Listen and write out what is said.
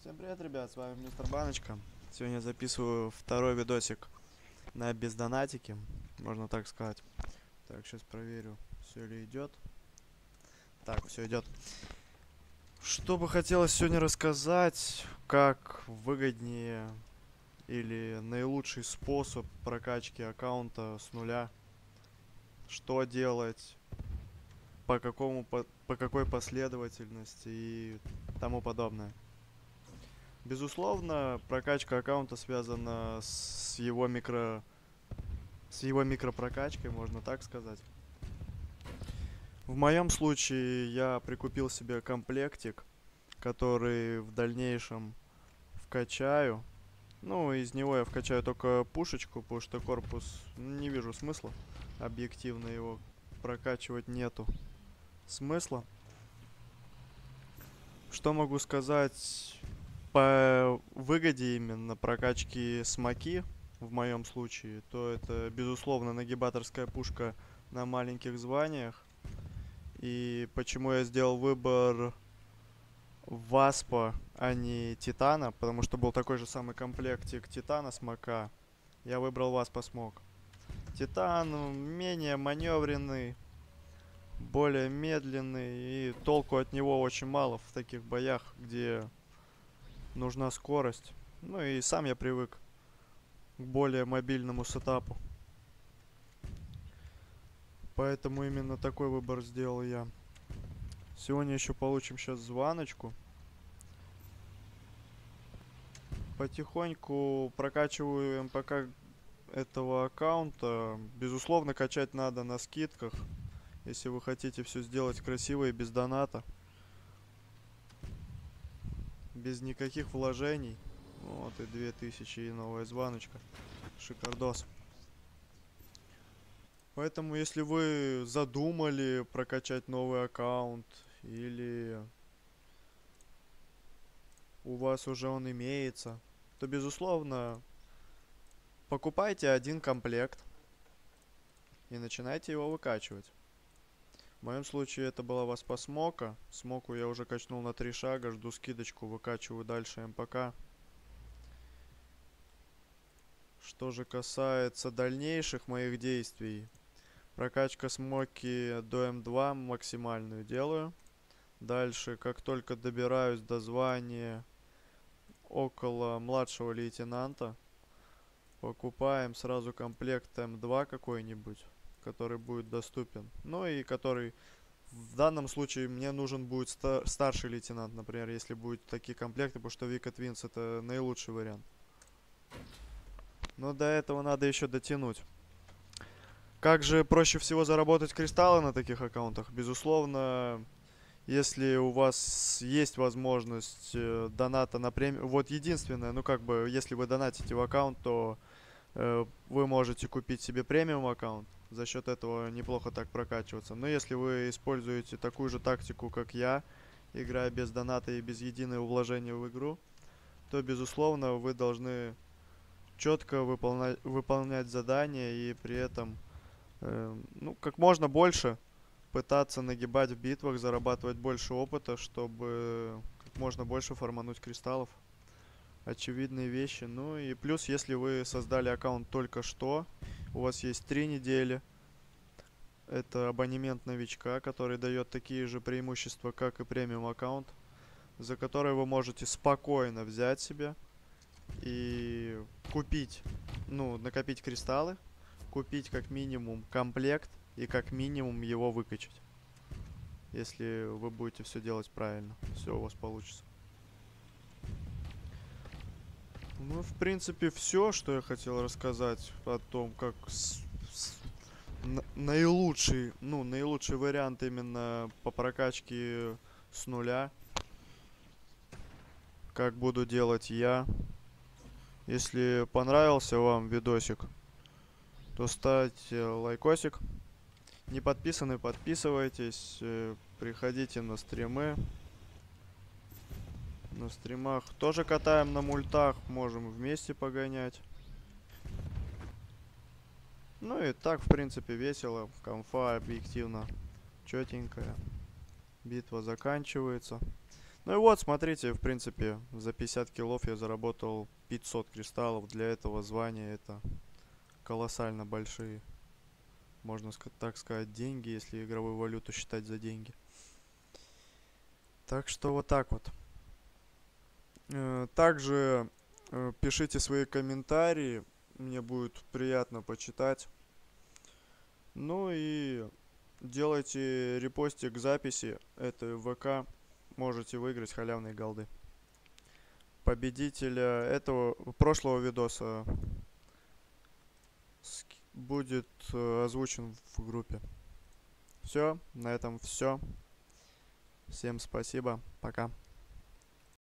Всем привет, ребят, с вами Мистер Баночка. Сегодня записываю второй видосик на бездонатике, можно так сказать. Так, сейчас проверю, все ли идет. Так, все идет. Что бы хотелось сегодня рассказать, как выгоднее или наилучший способ прокачки аккаунта с нуля. Что делать, по какой последовательности и тому подобное. Безусловно, прокачка аккаунта связана с его микропрокачкой, можно так сказать. В моем случае я прикупил себе комплектик, который в дальнейшем вкачаю. Ну, из него я вкачаю только пушечку, потому что корпус не вижу смысла. Объективно его прокачивать нету смысла. Что могу сказать по выгоде именно прокачки смоки в моем случае, то это, безусловно, нагибаторская пушка на маленьких званиях. И почему я сделал выбор Васпа, а не Титана, потому что был такой же самый комплектик Титана смока. Я выбрал Васпа смок. Титан менее маневренный, более медленный, и толку от него очень мало в таких боях, где нужна скорость. Ну и сам я привык к более мобильному сетапу. Поэтому именно такой выбор сделал я. Сегодня еще получим сейчас звоночку. Потихоньку прокачиваю МПК этого аккаунта. Безусловно, качать надо на скидках, если вы хотите все сделать красиво и без доната. Без никаких вложений. Вот и 2000 и новая звоночка. Шикардос. Поэтому, если вы задумали прокачать новый аккаунт, или у вас уже он имеется, то, безусловно, покупайте один комплект и начинайте его выкачивать. В моем случае это была Васпа Смока. Смоку я уже качнул на 3 шага, жду скидочку, выкачиваю дальше МПК. Что же касается дальнейших моих действий, прокачка смоки до М2 максимальную делаю. Дальше, как только добираюсь до звания около младшего лейтенанта, покупаем сразу комплект М2 какой-нибудь, который будет доступен. Ну и который в данном случае мне нужен будет старший лейтенант, например, если будут такие комплекты, потому что Вика Твинс это наилучший вариант. Но до этого надо еще дотянуть. Как же проще всего заработать кристаллы на таких аккаунтах? Безусловно, если у вас есть возможность доната на премиум. Вот единственное, ну как бы, если вы донатите в аккаунт, то вы можете купить себе премиум аккаунт. За счет этого неплохо так прокачиваться. Но если вы используете такую же тактику, как я, играя без доната и без единого вложения в игру, то, безусловно, вы должны четко выполнять задания и при этом ну, как можно больше пытаться нагибать в битвах, зарабатывать больше опыта, чтобы как можно больше фармануть кристаллов. Очевидные вещи. Ну и плюс, если вы создали аккаунт только что, у вас есть 3 недели. Это абонемент новичка, который дает такие же преимущества, как и премиум аккаунт, за который вы можете спокойно взять себе и купить, ну, накопить кристаллы, купить как минимум комплект и как минимум его выкачать. Если вы будете все делать правильно, все у вас получится. Ну, в принципе, все, что я хотел рассказать о том, как наилучший вариант именно по прокачке с нуля. Как буду делать я. Если понравился вам видосик, то ставьте лайкосик. Не подписаны, подписывайтесь. Приходите на стримы. На стримах тоже катаем на мультах. Можем вместе погонять. Ну и так, в принципе, весело. Конфа объективно четенькая. Битва заканчивается. Ну и вот, смотрите, в принципе, за 50 киллов я заработал 500 кристаллов. Для этого звания это колоссально большие, можно так сказать, деньги, если игровую валюту считать за деньги. Так что вот так вот. Также пишите свои комментарии, мне будет приятно почитать. Ну и делайте репостик записи этой ВК, можете выиграть халявные голды. Победителя этого прошлого видоса будет озвучен в группе. Все, на этом все. Всем спасибо, пока.